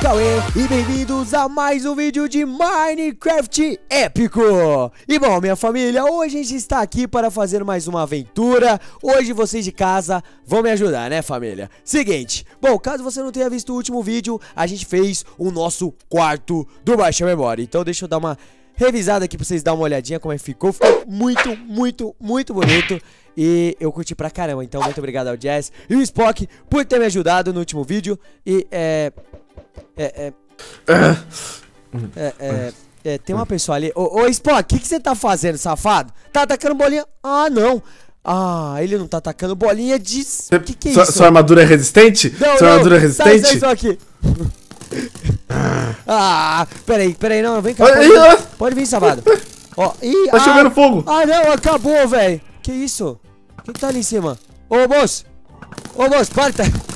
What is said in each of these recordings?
Cauê e bem-vindos a mais um vídeo de Minecraft épico. E bom, minha família, hoje a gente está aqui para fazer mais uma aventura. Hoje vocês de casa vão me ajudar, né, família? Seguinte, bom, caso você não tenha visto o último vídeo, a gente fez o nosso quarto do Baixa Memória. Então deixa eu dar uma revisada aqui pra vocês darem uma olhadinha como é que ficou. Ficou muito bonito. E eu curti pra caramba, então muito obrigado ao Jazz e o Spock por ter me ajudado no último vídeo. E tem uma pessoa ali. Ô Spock, o que você tá fazendo, safado? Tá atacando bolinha? Ah, não. Ah, ele não tá atacando bolinha de... Que é isso? Sua armadura é resistente? Sua armadura é resistente? Sai isso aqui. Ah, peraí, não, vem cá. Pode vir, safado. Ó, tá jogando fogo. Ah, não, acabou, velho. Que isso? Quem tá ali em cima? Ô, moço, para.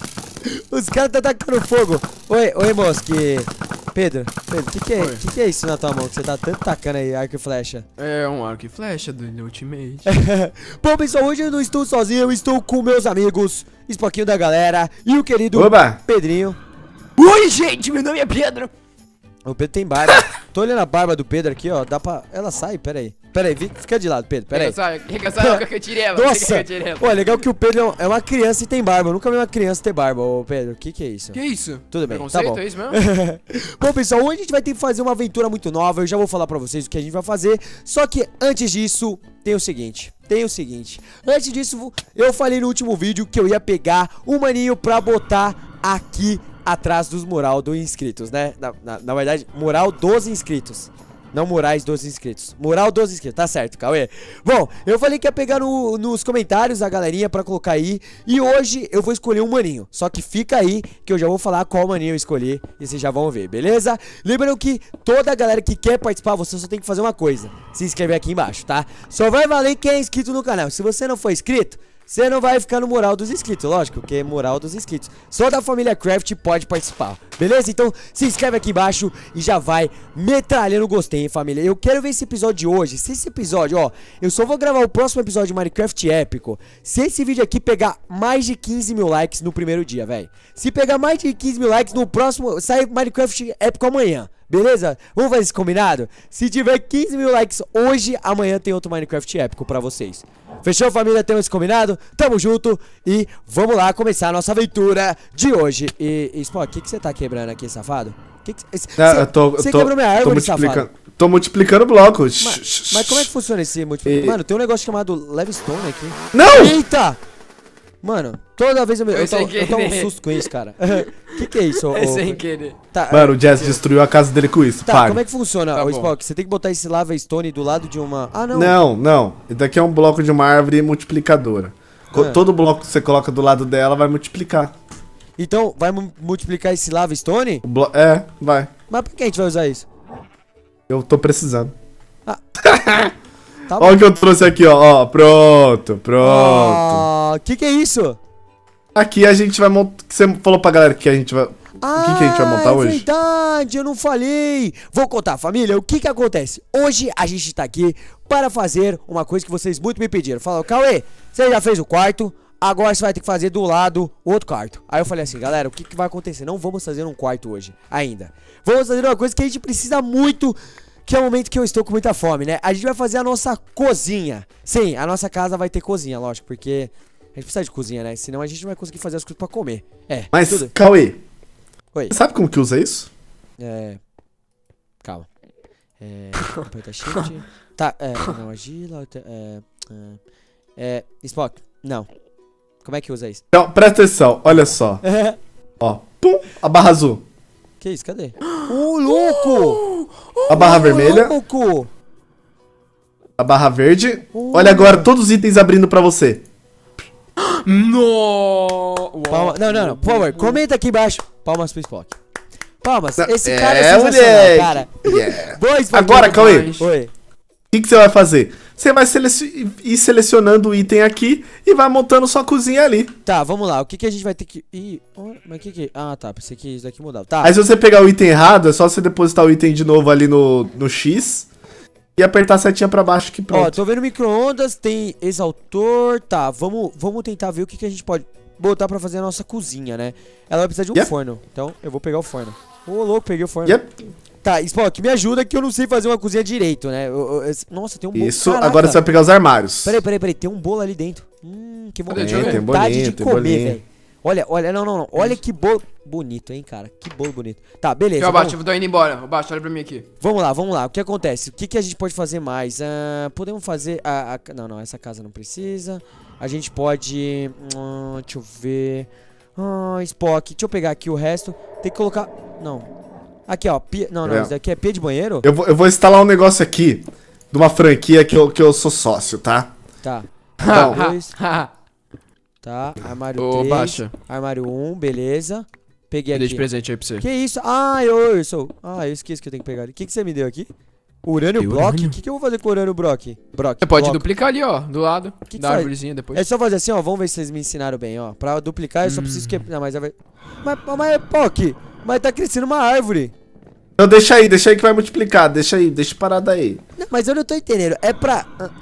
Os caras tá atacando fogo. Oi, moço, Pedro, que é isso na tua mão que você tá tanto tacando aí, arco e flecha? É um arco e flecha do Ultimate. Bom, pessoal, hoje eu não estou sozinho, eu estou com meus amigos, Spockinho da galera e o querido Pedrinho. Oi, gente, meu nome é Pedro. O Pedro tem barba. Tô olhando a barba do Pedro aqui, ó. Dá pra... Ela sai, peraí, fica de lado, Pedro, peraí. Que eu tirei, nossa! Pô, legal que o Pedro é uma criança e tem barba. Eu nunca vi uma criança ter barba, ô Pedro. Que é isso? Que isso? Tudo bem, tá bom. É isso mesmo? Bom, pessoal, hoje a gente vai ter que fazer uma aventura muito nova. Eu já vou falar pra vocês o que a gente vai fazer. Só que antes disso, tem o seguinte. Antes disso, eu falei no último vídeo que eu ia pegar um maninho pra botar aqui atrás dos mural dos inscritos, né? Na verdade, mural dos inscritos. Não murais dos inscritos. Mural dos inscritos, tá certo, Cauê. Bom, eu falei que ia pegar nos comentários a galerinha pra colocar aí. E hoje eu vou escolher um maninho. Só que fica aí que eu já vou falar qual maninho eu escolhi. E vocês já vão ver, beleza? Lembrando que toda a galera que quer participar, você só tem que fazer uma coisa: se inscrever aqui embaixo, tá? Só vai valer quem é inscrito no canal. Se você não for inscrito, você não vai ficar no mural dos inscritos, lógico, porque é mural dos inscritos. Só da família Craft pode participar, beleza? Então se inscreve aqui embaixo e já vai metralhando o gostei, hein, família? Eu quero ver esse episódio de hoje. Se esse episódio, ó, eu só vou gravar o próximo episódio de Minecraft épico se esse vídeo aqui pegar mais de 15 mil likes no primeiro dia, velho. Se pegar mais de 15 mil likes no próximo, sai Minecraft épico amanhã. Beleza? Vamos fazer esse combinado? Se tiver 15 mil likes hoje, amanhã tem outro Minecraft épico pra vocês. Fechou, família? Temos esse combinado? Tamo junto e vamos lá começar a nossa aventura de hoje. E Spock, o que você tá quebrando aqui, safado? Você quebrou minha árvore, safado. Tô multiplicando blocos. Mas como é que funciona esse multiplicador? Mano, tem um negócio chamado Levestone aqui. Não! Eita! Mano, toda vez eu tomo um susto com isso, cara. Que é isso? É sem querer. Tá, mano, o Jazz destruiu a casa dele com isso. Tá, como é que funciona, tá Spock? Você tem que botar esse lava stone do lado de uma... Ah, não. Não. Esse daqui é um bloco de uma árvore multiplicadora. Todo bloco que você coloca do lado dela vai multiplicar. Então, vai multiplicar esse lava stone? Vai. Mas por que a gente vai usar isso? Eu tô precisando. Tá Olha o que eu trouxe aqui, ó. Pronto. Que é isso? Aqui a gente vai montar... Você falou pra galera que a gente vai... O que a gente vai montar hoje? É verdade, eu não falei. Vou contar, família, o que acontece. Hoje a gente tá aqui para fazer uma coisa que vocês muito me pediram. Falaram, Cauê, você já fez o quarto, agora você vai ter que fazer do lado o outro quarto. Aí eu falei assim, galera, o que vai acontecer? Não vamos fazer um quarto hoje ainda. Vamos fazer uma coisa que a gente precisa muito... Que é o momento que eu estou com muita fome, né? A gente vai fazer a nossa cozinha. Sim, a nossa casa vai ter cozinha, lógico, porque a gente precisa de cozinha, né? Senão a gente não vai conseguir fazer as coisas pra comer. Mas, tudo. Cauê, oi. Sabe como que usa isso? Calma. Aperta shift. Tá, não, agila, Spock, não. Como é que usa isso? Então, presta atenção, olha só. Ó, pum, a barra azul. Que isso, cadê? Louco! A barra vermelha. Louco! A barra verde. Olha agora todos os itens abrindo pra você. No! Não. Por favor, comenta aqui embaixo. Palmas pro Spock. Palmas. Esse cara é sensacional, cara. Boa, Spock. Agora, Cauê. Oi. O que você vai fazer? Você vai ir selecionando o item aqui e vai montando sua cozinha ali. Tá, vamos lá. O que a gente vai ter que... mas que... Ah, tá. Pensei que isso daqui mudava. Tá. Aí se você pegar o item errado, é só você depositar o item de novo ali no X e apertar a setinha pra baixo que pronto. Ó, tô vendo micro-ondas, tem exaustor. Tá, vamos tentar ver o que a gente pode botar pra fazer a nossa cozinha, né? Ela vai precisar de um forno. Então, eu vou pegar o forno. Ô, louco, peguei o forno. Yep. Tá, Spock, me ajuda que eu não sei fazer uma cozinha direito, né? Nossa, tem um bolo. Isso, Caraca. agora você vai pegar os armários. Peraí, tem um bolo ali dentro. Que Cadê? vontade, Deixa eu ver. Tem vontade bolinho, de tem comer, bolinho. velho. Olha, não. Olha que bolo bonito, hein, cara. Que bolo bonito. Tá, beleza. Aqui, ó, Baixo, eu tô indo embora. Baixo, olha pra mim aqui. Vamos lá. O que acontece? O que a gente pode fazer mais? Podemos fazer... Não, essa casa não precisa. A gente pode... deixa eu ver... Spock, deixa eu pegar aqui o resto. Tem que colocar... Não. Aqui, ó. Não, isso daqui é pia de banheiro? Eu vou instalar um negócio aqui de uma franquia que eu sou sócio, tá? Tá. Então, Dois. Tá, armário Ô, 3. Baixa. Armário 1, beleza. Peguei Eu dei de aqui. presente aí pra você. Que isso? Eu esqueci que eu tenho que pegar ali. O que você me deu aqui? Urânio Block? O que eu vou fazer com o Urânio Block? Você pode duplicar ali, ó, do lado Que da faz? árvorezinha depois. É só fazer assim, ó. Vamos ver se vocês me ensinaram bem, ó. Pra duplicar eu só preciso que... Não, mas vai... Mas, Pock, mas tá crescendo uma árvore. Então deixa aí que vai multiplicar. Deixa parado aí. Não, mas eu não tô entendendo. É pra...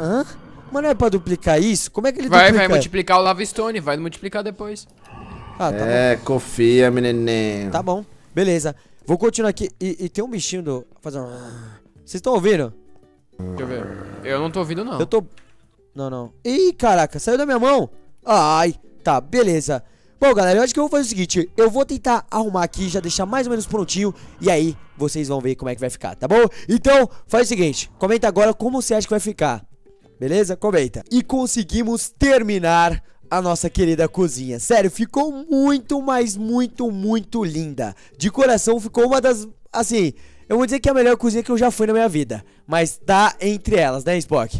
Mas não é pra duplicar isso? Como é que ele Vai duplica? multiplicar o lava stone, vai multiplicar depois. Ah, tá confia, menininho. bom. Tá bom. Beleza. Vou continuar aqui. E tem um bichinho do... Fazer um... Vocês estão ouvindo? Deixa eu ver. Eu não tô ouvindo, não. Eu tô... Não. Ih, caraca, saiu da minha mão. Ai, tá, beleza. Bom, galera, eu acho que eu vou fazer o seguinte. Eu vou tentar arrumar aqui, já deixar mais ou menos prontinho. E aí, vocês vão ver como é que vai ficar, tá bom? Então, faz o seguinte. Comenta agora como você acha que vai ficar. Beleza? Comenta. E conseguimos terminar a nossa querida cozinha. Sério, ficou muito, mas muito linda. De coração, ficou uma das... Assim, eu vou dizer que é a melhor cozinha que eu já fui na minha vida. Mas tá entre elas, né, Spock?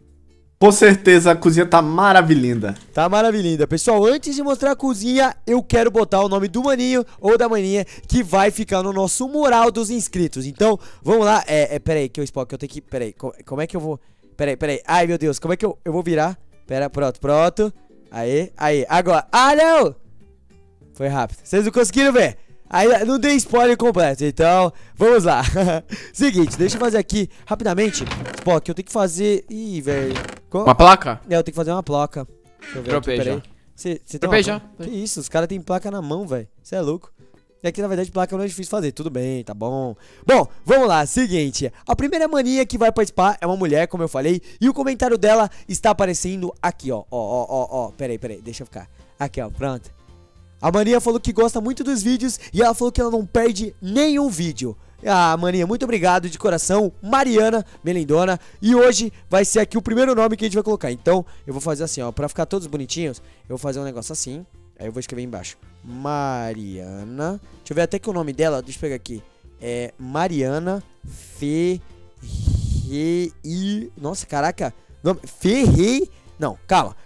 Com certeza a cozinha tá maravilhinda. Tá maravilhinda. Pessoal, antes de mostrar a cozinha, eu quero botar o nome do maninho ou da maninha que vai ficar no nosso mural dos inscritos. Então, vamos lá. Peraí, que o Spock, eu tenho que... Peraí, como é que eu vou... Peraí. Ai, meu Deus, como é que eu vou virar? Pera, pronto. Aí, agora. Ah, não! Foi rápido. Vocês não conseguiram ver? Aí, não dei spoiler completo, então, vamos lá. Seguinte, deixa eu fazer aqui, rapidamente. Spock, eu tenho que fazer... Ih, velho. Uma placa? Eu tenho que fazer uma placa. Deixa eu ver Dropei aqui, já. peraí. Você tem Dropei uma já. placa? Que isso, os caras têm placa na mão, velho. Você é louco. E aqui, na verdade, placa não é difícil fazer. Tudo bem, tá bom. Bom, vamos lá. Seguinte. A primeira maninha que vai participar é uma mulher, como eu falei. E o comentário dela está aparecendo aqui, ó. Ó. Peraí. Deixa eu ficar. Aqui, ó. Pronto. A maninha falou que gosta muito dos vídeos. E ela falou que ela não perde nenhum vídeo. Ah, maninha, muito obrigado de coração. Mariana Melindona. E hoje vai ser aqui o primeiro nome que a gente vai colocar. Então, eu vou fazer assim, ó. Pra ficar todos bonitinhos, eu vou fazer um negócio assim. Aí eu vou escrever embaixo Mariana. Deixa eu ver até que o nome dela. Deixa eu pegar aqui. É Mariana Nossa, caraca. Nome... Não, calma.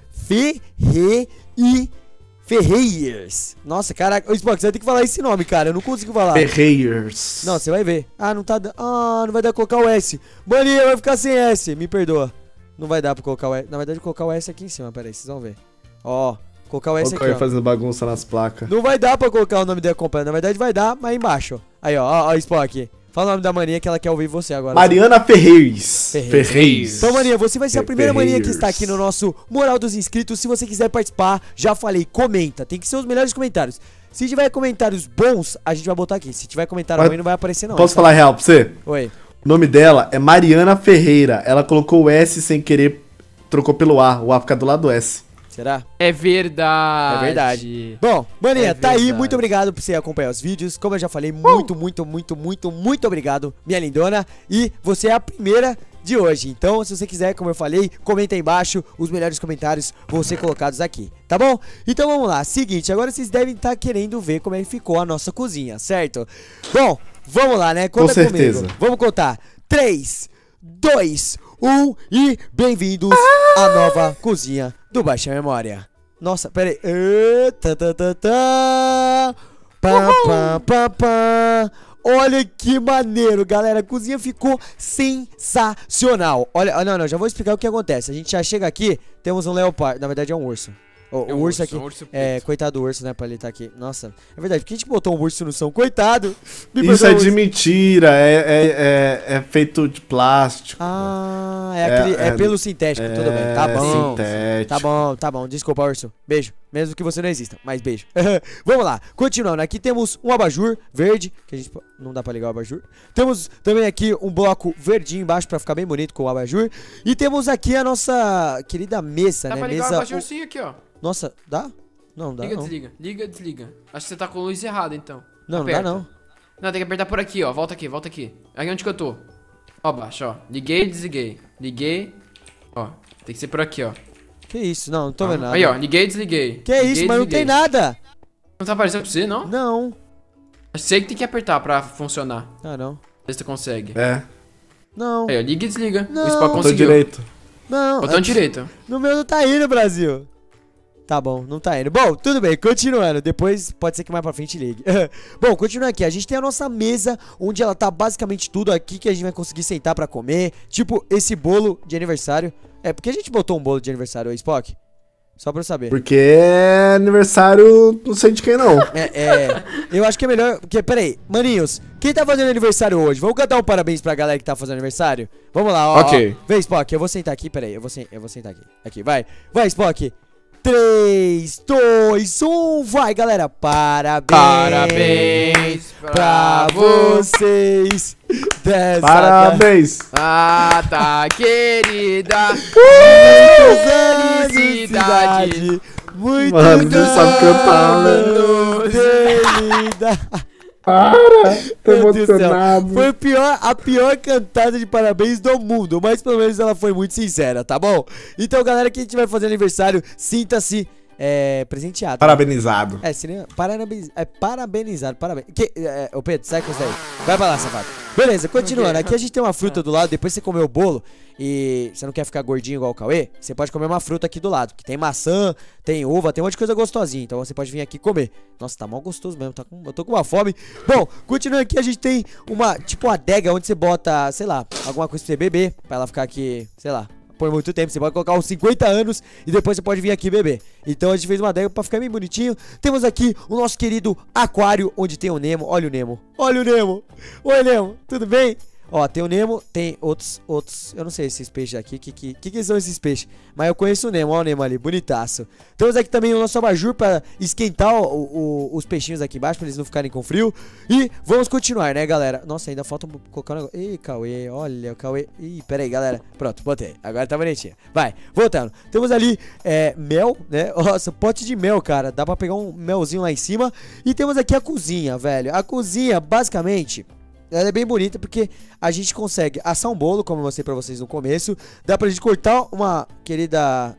Ferreiros. Nossa, caraca. Ô, Spock, você vai ter que falar esse nome, cara. Eu não consigo falar. Ferreiros. Não, você vai ver. Ah, não tá dando. Ah, não vai dar pra colocar o S. Maninha, vai ficar sem S. Me perdoa. Não vai dar pra colocar o S. Na verdade, colocar o S aqui em cima. Pera aí, vocês vão ver. Ó. Colocar o S aqui, ó. Fazendo bagunça nas placas. Não vai dar pra colocar o nome dela completo. Na verdade vai dar, mas embaixo. Aí, ó, Spock. Fala o nome da maninha que ela quer ouvir você agora. Mariana Ferreiros. Então, maninha, você vai ser a primeira maninha que está aqui no nosso Mural dos Inscritos. Se você quiser participar, já falei, comenta. Tem que ser os melhores comentários. Se tiver comentários bons, a gente vai botar aqui. Se tiver comentário ruim, não vai aparecer não. Posso falar real pra você? Oi. O nome dela é Mariana Ferreira. Ela colocou o S sem querer, trocou pelo A. O A fica do lado do S. Será? É verdade. É verdade. Bom, maninha, tá aí. verdade. Muito obrigado por você acompanhar os vídeos. Como eu já falei, muito obrigado, minha lindona. E você é a primeira de hoje. Então, se você quiser, como eu falei, comenta aí embaixo. Os melhores comentários vão ser colocados aqui, tá bom? Então vamos lá. Seguinte, agora vocês devem estar querendo ver como é que ficou a nossa cozinha, certo? Bom, vamos lá, né? Conta Com certeza. comigo. Vamos contar. 3, 2, 1 e bem-vindos à nova cozinha do Baixa Memória. Nossa, pera aí. Olha que maneiro, galera. A cozinha ficou sensacional. Olha, não, já vou explicar o que acontece. A gente já chega aqui, temos um leopardo. Na verdade é um urso. O urso aqui. Coitado do urso, né? Pra ele estar aqui. Nossa, é verdade. Por que a gente botou um urso no som? Coitado. Isso é de mentira. É feito de plástico. Ah, é pelo sintético. Tudo bem. Tá bom. Sintético. Tá bom. Desculpa, urso. Beijo. Mesmo que você não exista, mas beijo. Vamos lá, continuando. Aqui temos um abajur verde, que a gente não dá pra ligar o abajur. Temos também aqui um bloco verdinho embaixo pra ficar bem bonito com o abajur. E temos aqui a nossa querida mesa, Dá né? pra ligar Mesa. o abajurzinho aqui, ó. Nossa, dá? Não, dá Liga, não. desliga. Liga, desliga. Acho que você tá com a luz errada, então. Não, não Aperta. dá não. Não, tem que apertar por aqui, ó. Volta aqui, volta aqui. Aqui onde que eu tô. Ó, baixo, ó. Liguei, desliguei. Liguei. Ó, tem que ser por aqui, ó. Que isso? Não tô vendo nada. Aí, ó. Liguei, desliguei. Que Liguei, isso, mas não tem desliguei. nada. Não tá aparecendo pra você, não? Não. Eu sei que tem que apertar pra funcionar. Ah, não. Vê se tu consegue. É. Não. Aí, ó. Liga e desliga. Não. O Spock Tô conseguiu. direito. Não. Botão direito. No meu não tá indo, Brasil. Tá bom, não tá indo. Bom, tudo bem, continuando. Depois pode ser que mais pra frente ligue. Bom, continuando aqui. A gente tem a nossa mesa, onde ela tá basicamente tudo aqui que a gente vai conseguir sentar pra comer. Tipo, esse bolo de aniversário. É, porque a gente botou um bolo de aniversário aí, Spock? Só pra eu saber. Porque é aniversário, não sei de quem não. Eu acho que é melhor. Porque, peraí, maninhos, quem tá fazendo aniversário hoje? Vamos cantar um parabéns pra galera que tá fazendo aniversário? Vamos lá, ó. Ok. Ó. Vem, Spock, eu vou sentar aqui, peraí. Eu vou sentar aqui. Aqui, vai. Vai, Spock. 3, 2, 1, vai, galera. Parabéns pra vocês. Dessa Parabéns. Ah, tá, querida. felicidade. Muito Mano, não sabe cantar, querida. Para, tô Meu Deus do céu. emocionado. Foi a pior cantada de parabéns do mundo, mas pelo menos ela foi muito sincera, tá bom? Então, galera, que a gente vai fazer aniversário, sinta-se presenteado. Parabenizado. Seria parabenizado, parabéns. Ô Pedro, sai com isso aí. Vai pra lá, safado. Beleza, continuando. Aqui a gente tem uma fruta do lado, depois você comer o bolo e você não quer ficar gordinho igual o Cauê, você pode comer uma fruta aqui do lado, que tem maçã, tem uva, tem um monte de coisa gostosinha. Então você pode vir aqui comer. Nossa, tá mal gostoso mesmo, eu tô com uma fome. Bom, continuando aqui, a gente tem uma adega onde você bota, sei lá, alguma coisa pra você beber, pra ela ficar aqui, sei lá, por muito tempo. Você pode colocar uns 50 anos e depois você pode vir aqui beber. Então a gente fez uma adega pra ficar bem bonitinho. Temos aqui o nosso querido aquário, onde tem o Nemo. Olha o Nemo. Olha o Nemo. Oi, Nemo. Tudo bem? Ó, tem o Nemo, tem outros. Eu não sei esses peixes aqui. Que são esses peixes? Mas eu conheço o Nemo. Olha o Nemo ali, bonitaço. Temos aqui também o nosso abajur pra esquentar os peixinhos aqui embaixo, pra eles não ficarem com frio. E vamos continuar, né, galera? Nossa, ainda falta colocar um negócio. Ih, Cauê, olha o Cauê. Ih, pera aí, galera. Pronto, botei. Agora tá bonitinho. Vai, voltando. Temos ali mel, né? Nossa, pote de mel, cara. Dá pra pegar um melzinho lá em cima. E temos aqui a cozinha, velho. A cozinha, basicamente, ela é bem bonita porque a gente consegue assar um bolo, como eu mostrei pra vocês no começo. Dá pra gente cortar uma querida...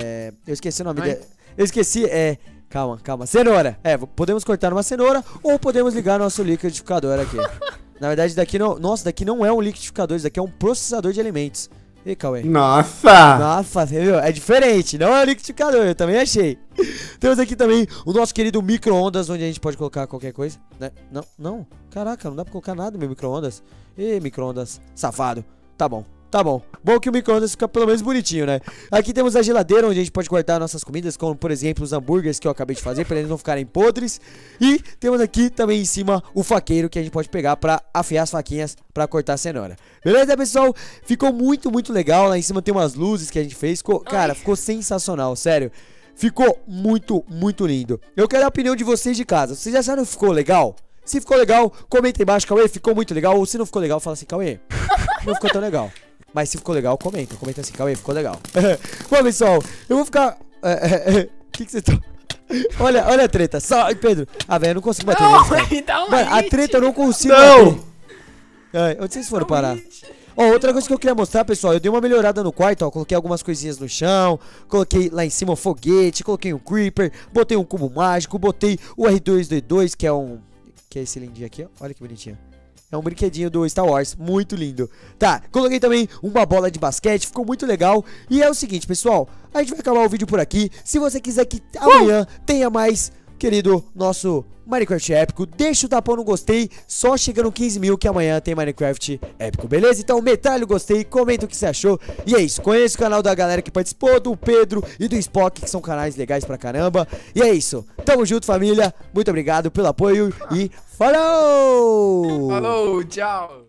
eu esqueci o nome dela. Eu esqueci, calma. Cenoura. Podemos cortar uma cenoura ou podemos ligar nosso liquidificador aqui. Na verdade, daqui não é um liquidificador, isso daqui é um processador de alimentos. E Cauê? Nossa, Você viu? É diferente, não é um liquidificador, eu também achei. Temos aqui também o nosso querido micro-ondas, onde a gente pode colocar qualquer coisa, né? Não, caraca, não dá pra colocar nada no meu micro-ondas. Ih, micro-ondas, safado. Tá bom. Bom que o micro-ondas fica pelo menos bonitinho, né? Aqui temos a geladeira, onde a gente pode guardar nossas comidas, como por exemplo os hambúrgueres que eu acabei de fazer, pra eles não ficarem podres. E temos aqui também em cima o faqueiro, que a gente pode pegar pra afiar as faquinhas pra cortar a cenoura. Beleza, pessoal? Ficou muito, muito legal. Lá em cima tem umas luzes que a gente fez. Cara, ficou sensacional, sério. Ficou muito, muito lindo. Eu quero a opinião de vocês de casa. Vocês já acharam que ficou legal? Se ficou legal, comenta aí embaixo, Cauê, ficou muito legal. Ou se não ficou legal, fala assim, Cauê, não ficou tão legal. Mas se ficou legal, comenta assim, Cauê, ficou legal. Bom, pessoal, eu vou ficar... que você tá... Olha a treta, só... Pedro, velho, eu não consigo bater neles, cara. Mano, a treta eu não consigo bater. Onde vocês foram parar? Outra coisa que eu queria mostrar, pessoal, eu dei uma melhorada no quarto, ó, coloquei algumas coisinhas no chão, coloquei lá em cima um foguete, coloquei um creeper, botei um cubo mágico, botei o R2D2, que é esse lindinho aqui, ó, olha que bonitinho. É um brinquedinho do Star Wars, muito lindo. Tá, coloquei também uma bola de basquete, ficou muito legal. E é o seguinte, pessoal, a gente vai acabar o vídeo por aqui. Se você quiser que amanhã tenha mais, querido, nosso Minecraft épico, deixa o tapão no gostei, só chegando 15 mil que amanhã tem Minecraft épico, beleza? Então metralha o gostei, comenta o que você achou. E é isso, conheça o canal da galera que participou, do Pedro e do Spock, que são canais legais pra caramba. E é isso, tamo junto, família, muito obrigado pelo apoio e falou! Falou, tchau!